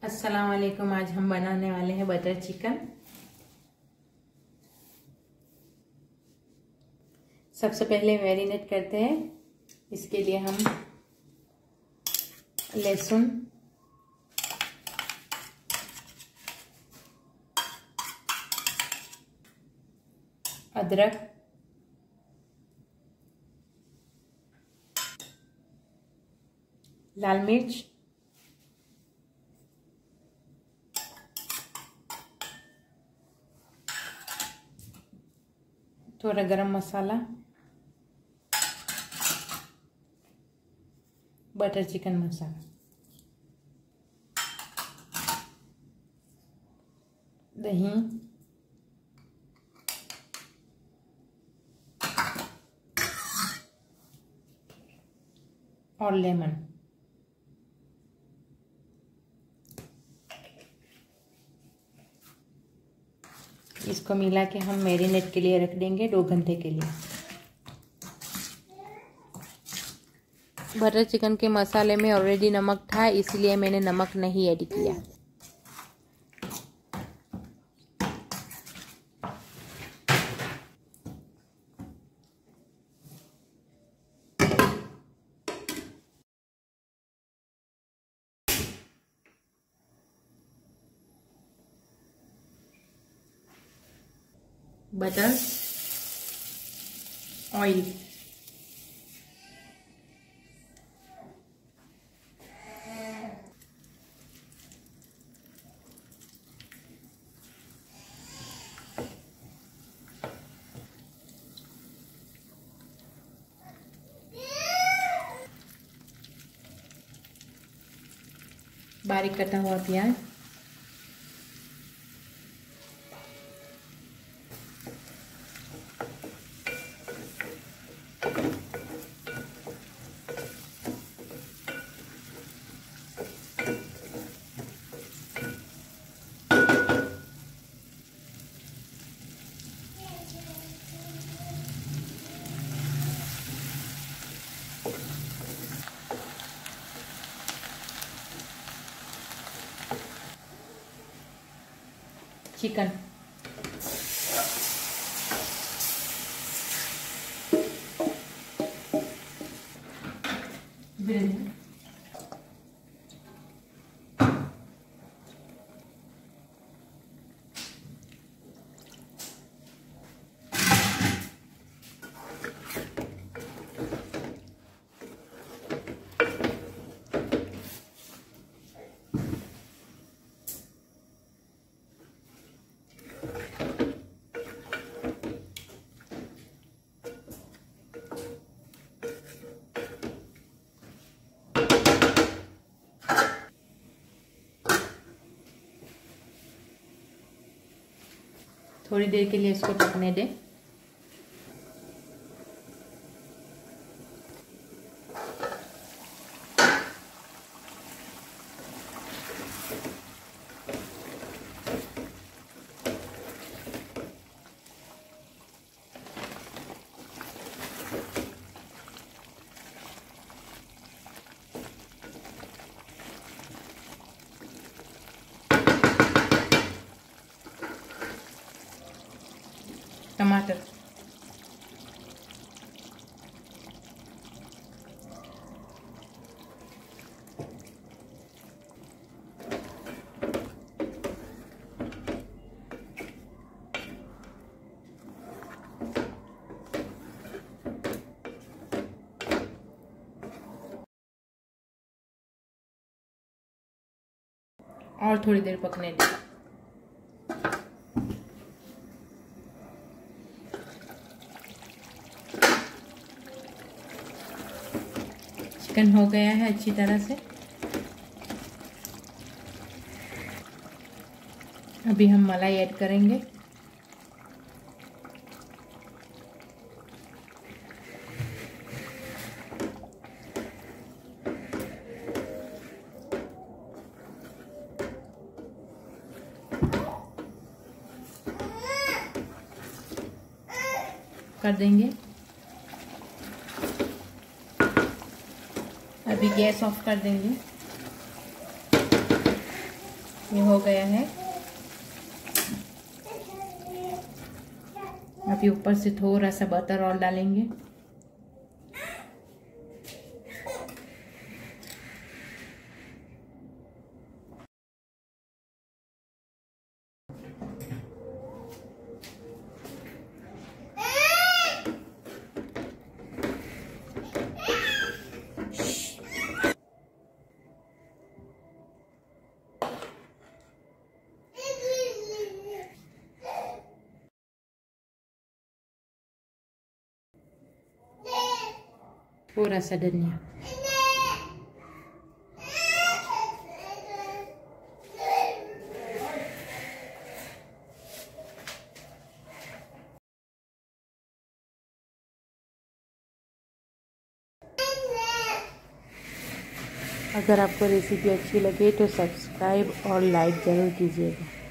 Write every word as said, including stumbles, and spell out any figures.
अस्सलाम वालेकुम। आज हम बनाने वाले हैं बटर चिकन। सबसे पहले मैरिनेट करते हैं। इसके लिए हम लहसुन, अदरक, लाल मिर्च, थोड़ा गरम मसाला, बटर चिकन मसाला, दही, और लेमन। इसको मिला के हम मैरिनेट के लिए रख देंगे दो घंटे के लिए। बटर चिकन के मसाले में ऑलरेडी नमक था, इसलिए मैंने नमक नहीं ऐड किया। बटर, ऑयल, बारीक कटा हुआ प्याज, चिकन, बिरयानी, थोड़ी देर के लिए इसको पकने दें। टमाटर, और थोड़ी देर पकने दें। चिकन हो गया है अच्छी तरह से। अभी हम मलाई ऐड करेंगे। कर देंगे। अभी गैस ऑफ कर देंगे। ये हो गया है। अभी ऊपर से थोड़ा सा बटर और डालेंगे। थोड़ा सा धनिया। अगर आपको रेसिपी अच्छी लगे तो सब्सक्राइब और लाइक ज़रूर कीजिएगा।